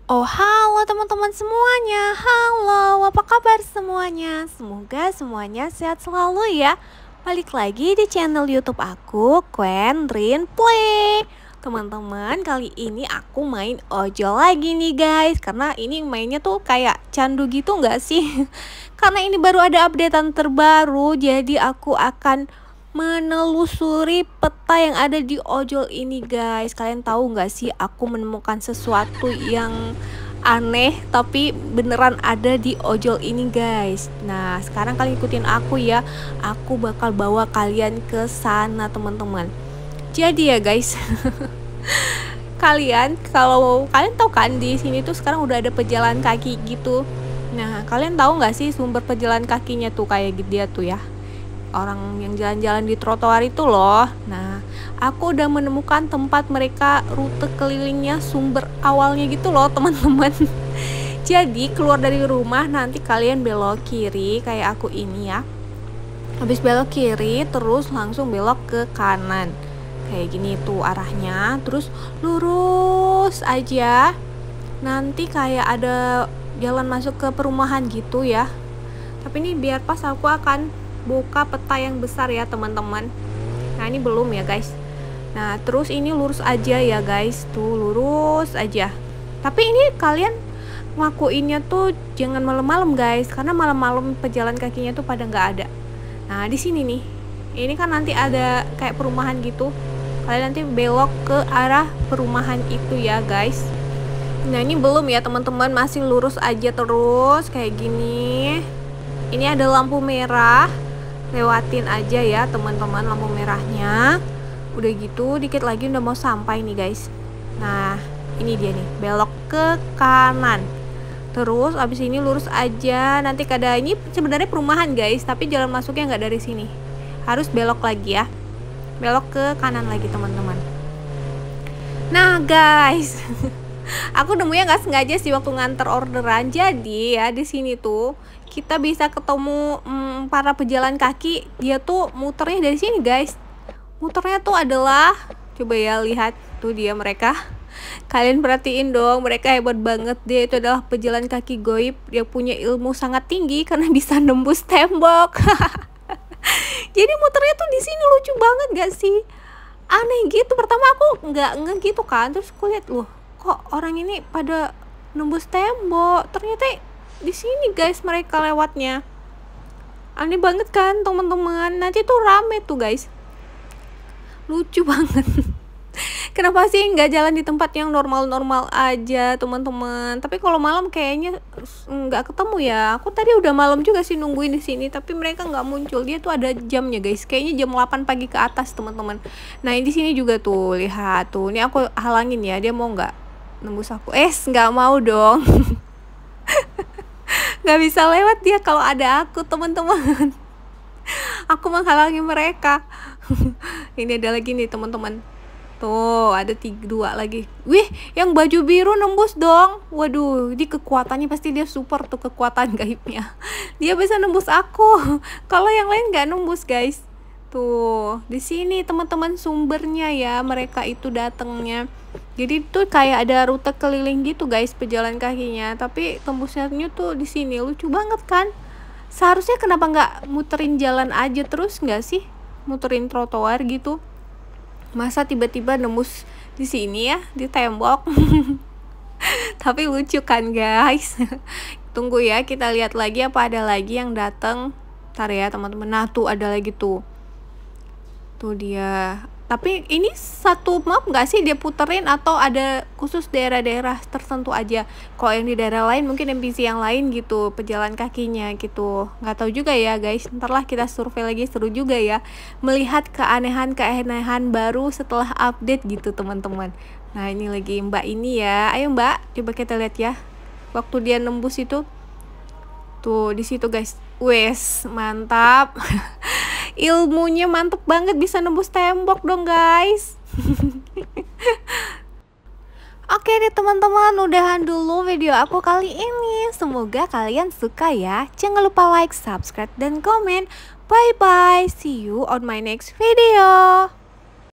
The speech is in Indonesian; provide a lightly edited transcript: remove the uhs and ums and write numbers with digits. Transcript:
Oh halo teman-teman semuanya. Halo, apa kabar semuanya? Semoga semuanya sehat selalu ya. Balik lagi di channel YouTube aku, Quen Rin Play. Teman-teman, kali ini aku main ojol lagi nih guys. Karena ini mainnya tuh kayak candu gitu nggak sih? Karena ini baru ada updatean terbaru, jadi aku akan menelusuri peta yang ada di ojol ini guys. Kalian tahu nggak sih, aku menemukan sesuatu yang aneh tapi beneran ada di ojol ini guys. Nah sekarang kalian ikutin aku ya, aku bakal bawa kalian ke sana teman-teman. Jadi ya guys, kalau kalian tahu kan, di sini tuh sekarang udah ada pejalan kaki gitu. Nah kalian tahu nggak sih sumber pejalan kakinya tuh kayak dia tuh ya, orang yang jalan-jalan di trotoar itu loh. Nah, aku udah menemukan tempat mereka, rute kelilingnya, sumber awalnya gitu loh teman-teman. Jadi keluar dari rumah nanti kalian belok kiri kayak aku ini ya. Habis belok kiri terus langsung belok ke kanan. Kayak gini tuh arahnya. Terus lurus aja. Nanti kayak ada jalan masuk ke perumahan gitu ya. Tapi ini biar pas aku akan buka peta yang besar ya teman-teman. Nah ini belum ya guys. Nah terus ini lurus aja ya guys, tuh lurus aja. Tapi ini kalian ngelakuinnya tuh jangan malam-malam guys, karena malam-malam pejalan kakinya tuh pada nggak ada. Nah di sini nih, ini kan nanti ada kayak perumahan gitu. Kalian nanti belok ke arah perumahan itu ya guys. Nah ini belum ya teman-teman, masih lurus aja terus kayak gini. Ini ada lampu merah, lewatin aja ya teman-teman lampu merahnya. Udah gitu dikit lagi udah mau sampai nih guys. Nah ini dia nih, belok ke kanan. Terus abis ini lurus aja. Nanti ini sebenarnya perumahan guys, tapi jalan masuknya nggak dari sini, harus belok lagi ya, belok ke kanan lagi teman-teman. Nah guys, aku nemunya nggak sengaja sih waktu nganter orderan. Jadi ya di sini tuh kita bisa ketemu para pejalan kaki. Dia tuh muternya dari sini guys. Muternya tuh adalah, coba ya lihat tuh dia mereka. Kalian perhatiin dong, mereka hebat banget. Dia itu adalah pejalan kaki goib. Dia punya ilmu sangat tinggi karena bisa nembus tembok. Jadi muternya tuh di sini, lucu banget gak sih? Aneh gitu. Pertama aku nggak gitu kan. Terus aku lihat, loh kok orang ini pada nembus tembok. Ternyata di sini guys mereka lewatnya. Aneh banget kan teman-teman. Nanti tuh rame tuh guys. Lucu banget. Kenapa sih nggak jalan di tempat yang normal-normal aja teman-teman? Tapi kalau malam kayaknya nggak ketemu ya. Aku tadi udah malam juga sih nungguin di sini, tapi mereka nggak muncul. Dia tuh ada jamnya guys. Kayaknya jam 8 pagi ke atas teman-teman. Nah di sini juga tuh, lihat tuh. Ini aku halangin ya. Dia mau nggak nembus aku? Nggak mau dong. Nggak bisa lewat dia kalau ada aku teman-teman. Aku menghalangi mereka. Ini ada lagi nih teman-teman. Tuh ada 2 lagi. Wih, yang baju biru nembus dong. Waduh, di kekuatannya pasti dia super tuh, kekuatan gaibnya. Dia bisa nembus aku. Kalau yang lain nggak nembus guys. Tuh di sini teman-teman sumbernya ya, mereka itu datangnya. Jadi tuh kayak ada rute keliling gitu guys pejalan kakinya, tapi tembusnya tuh di sini. Lucu banget kan? Seharusnya kenapa nggak muterin jalan aja terus nggak sih? Muterin trotoar gitu. Masa tiba-tiba nembus di sini ya, di tembok. Tapi lucu kan guys. Tunggu ya, kita lihat lagi apa ada lagi yang datang. Ntar ya teman-teman. Nah tuh ada lagi tuh. Tuh dia. Tapi ini satu map nggak sih dia puterin, atau ada khusus daerah-daerah tertentu aja? Kalau yang di daerah lain mungkin NPC yang lain gitu, pejalan kakinya gitu. Nggak tahu juga ya guys. Ntarlah kita survei lagi, seru juga ya melihat keanehan baru setelah update gitu teman-teman. Nah ini lagi mbak ini ya. Ayo mbak, coba kita lihat ya. Waktu dia nembus itu. Tuh di situ guys. Wes, mantap. Ilmunya mantep banget, bisa nembus tembok dong guys. Oke deh teman-teman, udahan dulu video aku kali ini. Semoga kalian suka ya. Jangan lupa like, subscribe, dan komen. Bye bye, see you on my next video.